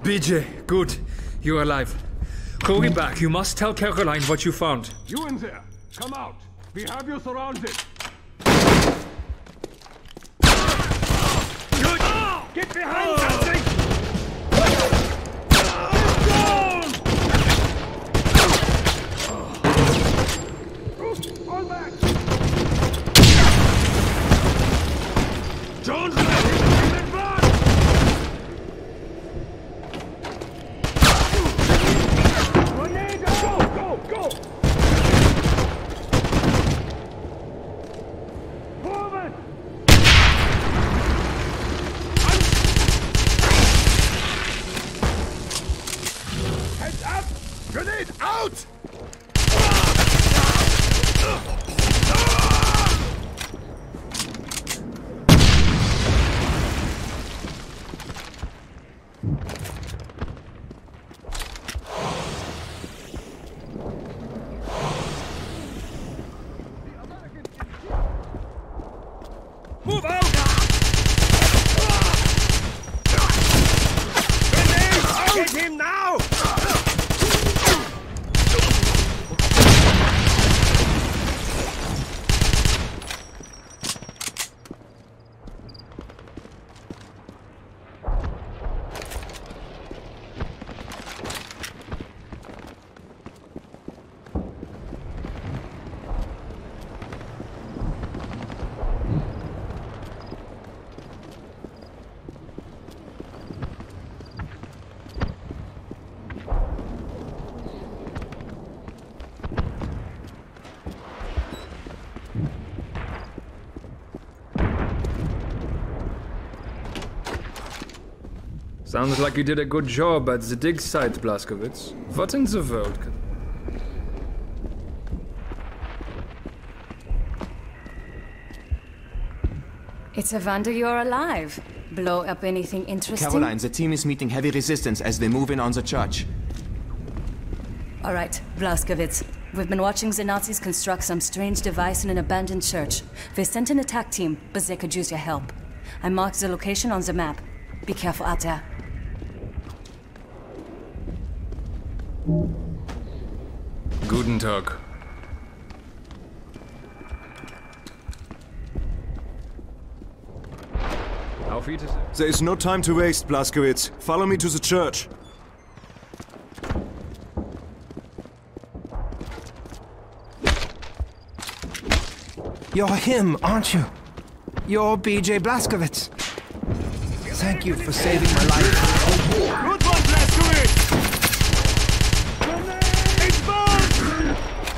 BJ, good. You're alive. Hurry back. You must tell Caroline what you found. You in there! Come out! We have you surrounded! Get behind that thing! All back! Jones, let him run! Grenade! Go! Forward! Heads up! Grenade out! Move out! Grenade! Get him now! Sounds like you did a good job at the dig site, Blazkowicz. What in the world can... It's a wonder you're alive. Blow up anything interesting? Caroline, the team is meeting heavy resistance as they move in on the church. All right, Blazkowicz. We've been watching the Nazis construct some strange device in an abandoned church. They sent an attack team, but they could use your help. I marked the location on the map. Be careful out there. Guten Tag. Auf Wiedersehen. There is no time to waste, Blazkowicz. Follow me to the church. You're him, aren't you? You're BJ Blazkowicz. Thank you for saving my life. Good one, Blazkowicz! It's bombed!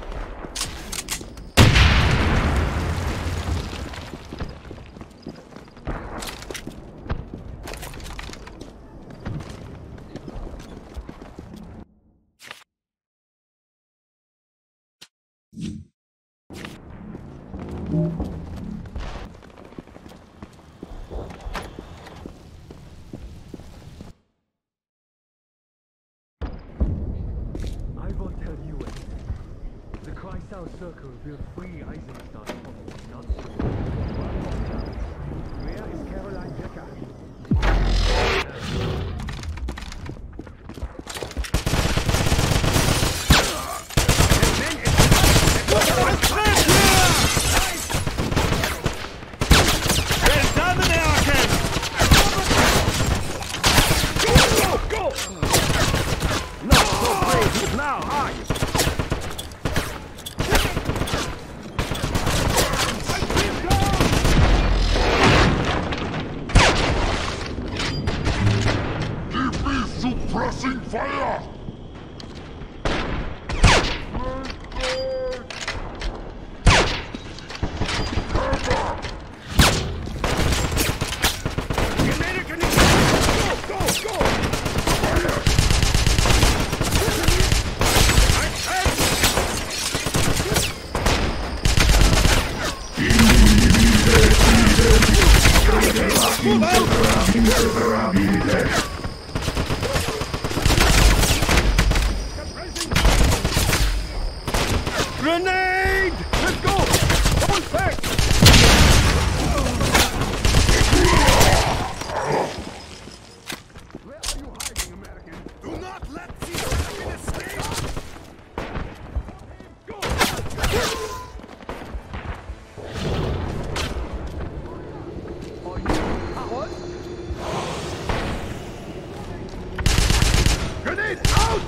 I won't tell you anything. The Kreisau Circle will free Eisenstadt from the Nazis. Where is Caroline Decker? Go! Not so brave now, are you? Suppressing fire! Grenade! Let's go! Hold back! Where are you hiding, America? Grenade out!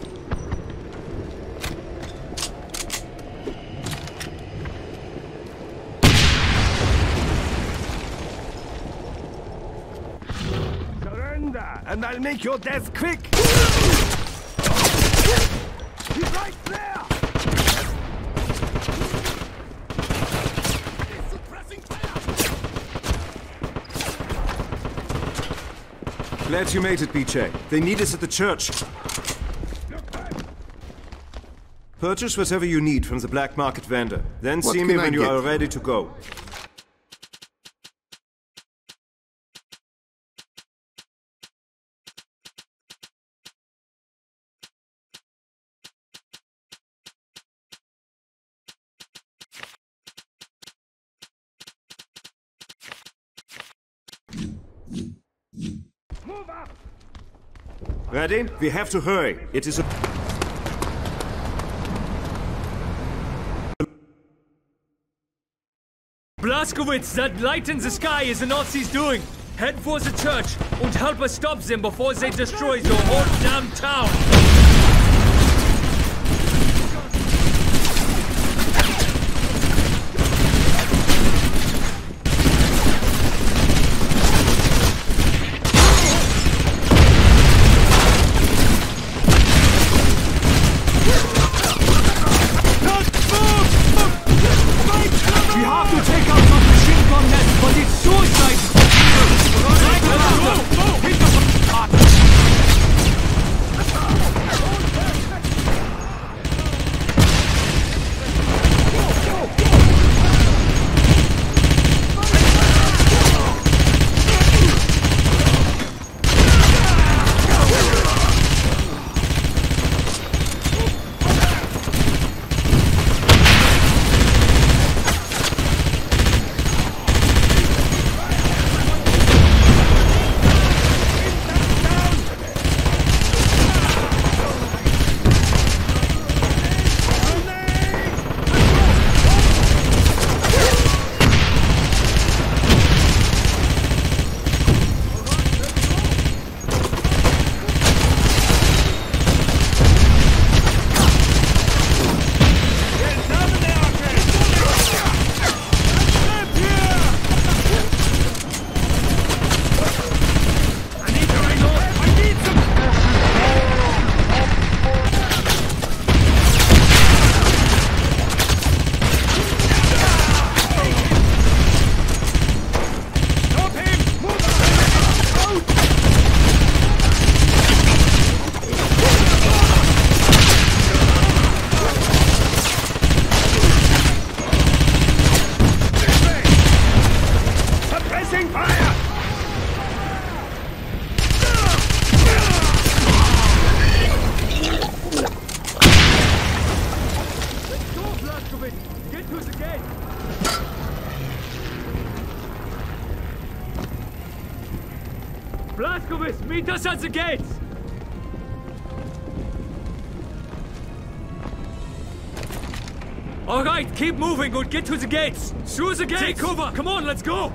Surrender, and I'll make your death quick! He's right there! He's suppressing fire! Glad you made it, BJ. They need us at the church. Purchase whatever you need from the black market vendor. Then What see me can I when you get? are ready to go. Move up! Ready? We have to hurry. It is a... Blazkowicz, that light in the sky is the Nazis doing. Head for the church and help us stop them before they destroy the whole damn town. We have to take out those machine gun nets, but it's suicide! Blazkowicz, meet us at the gates! Alright, keep moving and get to the gates! Through the gates! Take cover! Come on, let's go!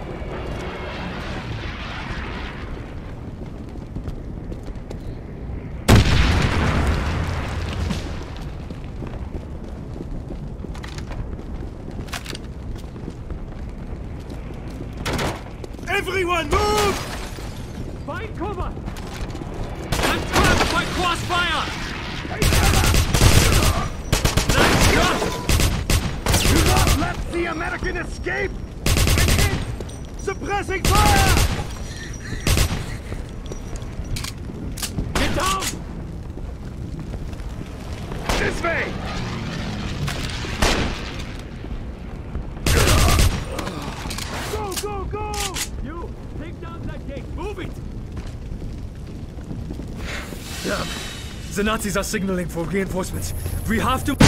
Everyone move! Find cover! I'm trapped by crossfire! Do not let the American escape! Suppressing fire! Get down! This way! Go, go, go! You, take down that gate! Move it! Damn. The Nazis are signaling for reinforcements. We have to...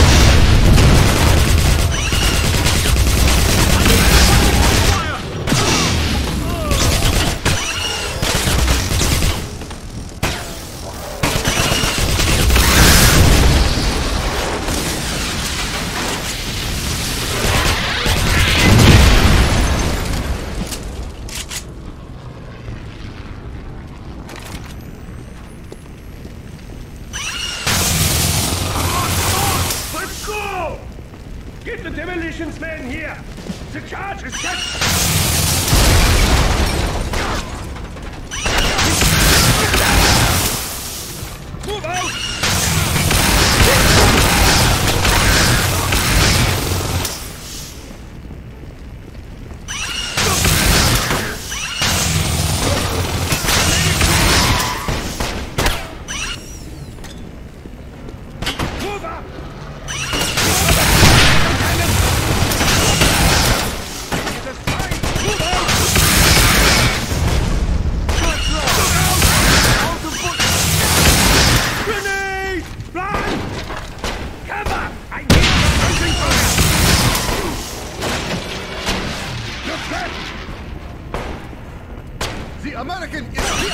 Communications man here! The charge is set! Move out! The American is here!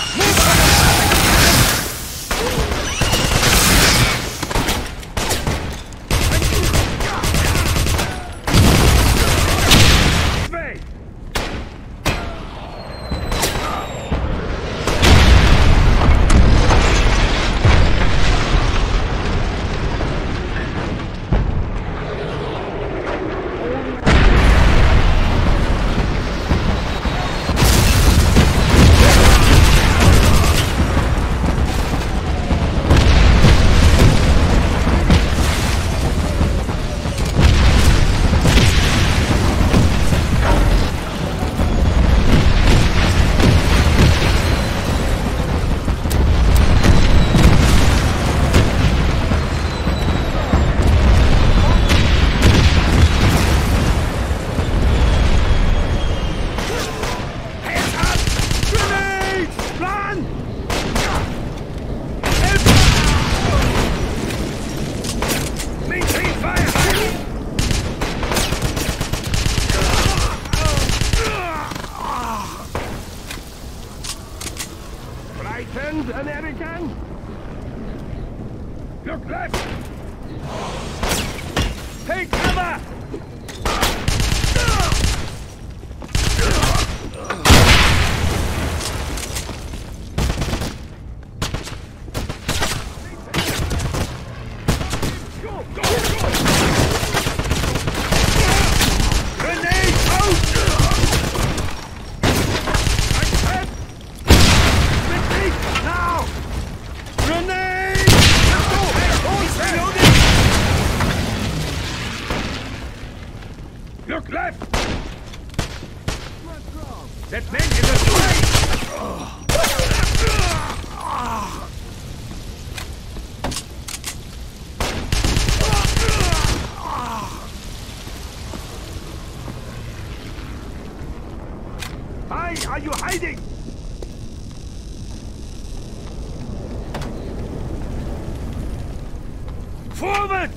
American! Look left! Take cover! Look left! That man is a Why are you hiding? Forward!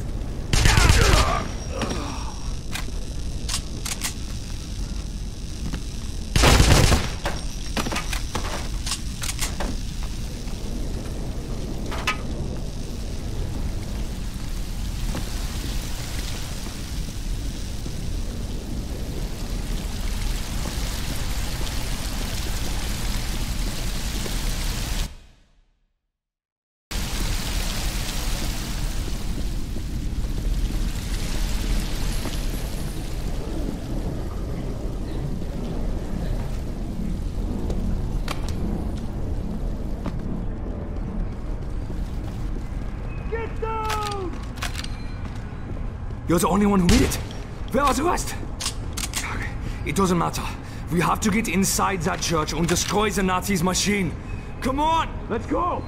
You're the only one who made it. Where are the rest? It doesn't matter. We have to get inside that church and destroy the Nazis' machine. Come on! Let's go!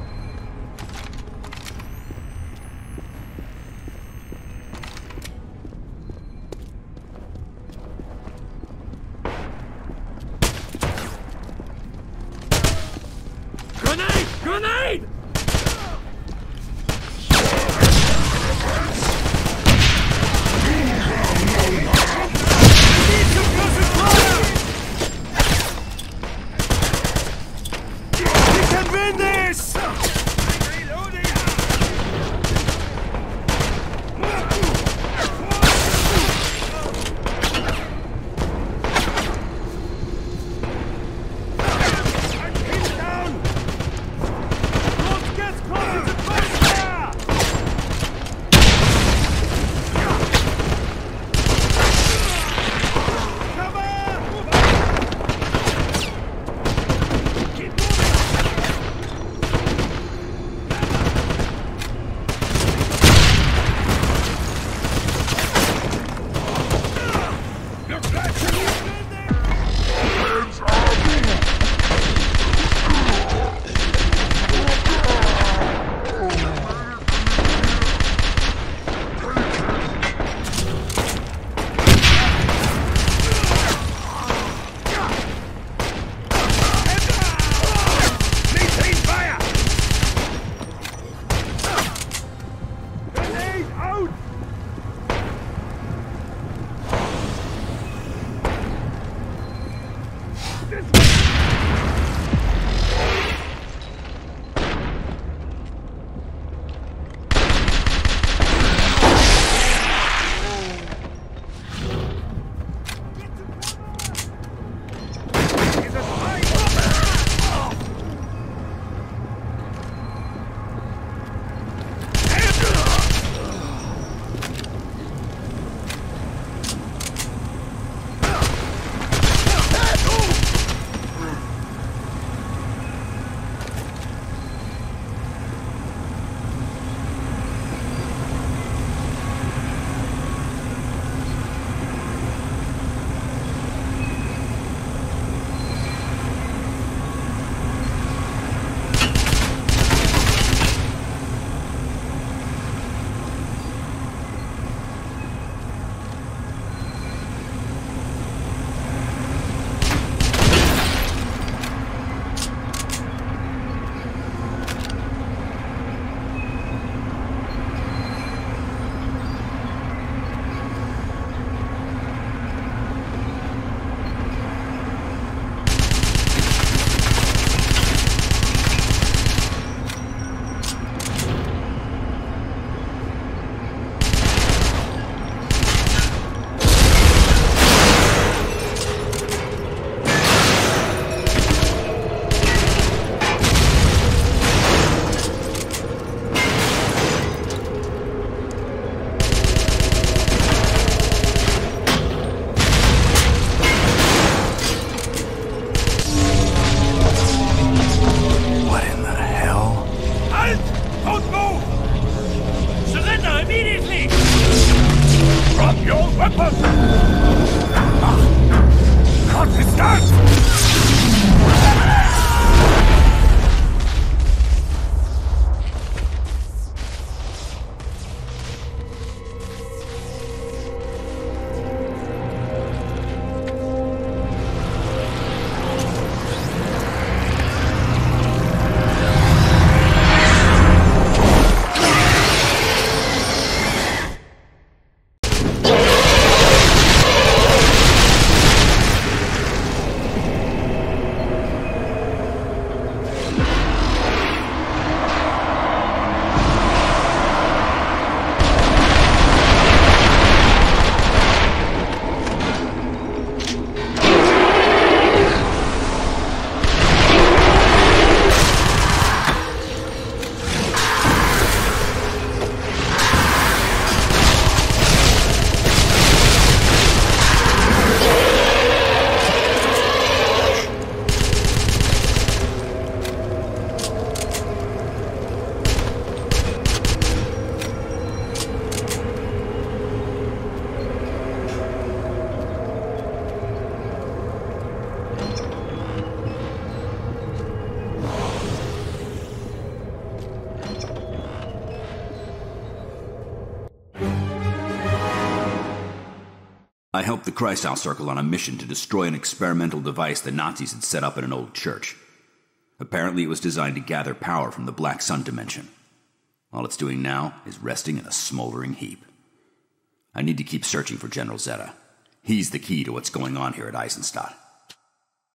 Grenade! Grenade! What is that? I helped the Kreisau Circle on a mission to destroy an experimental device the Nazis had set up in an old church. Apparently it was designed to gather power from the Black Sun dimension. All it's doing now is resting in a smoldering heap. I need to keep searching for General Zeta. He's the key to what's going on here at Eisenstadt.